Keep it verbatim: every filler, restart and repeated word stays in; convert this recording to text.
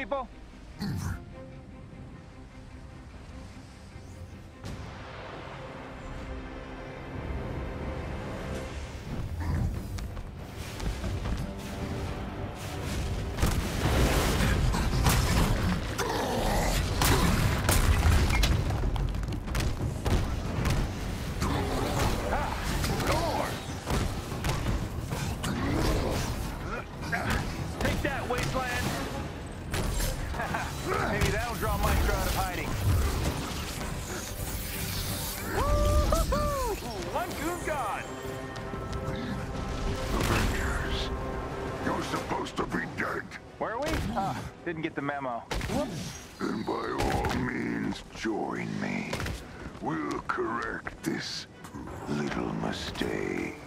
people? Maybe that'll draw Micro out of hiding. One goon gone. Avengers, you're supposed to be dead. Were we? Ah, didn't get the memo. Whoops. Then by all means, join me. We'll correct this little mistake.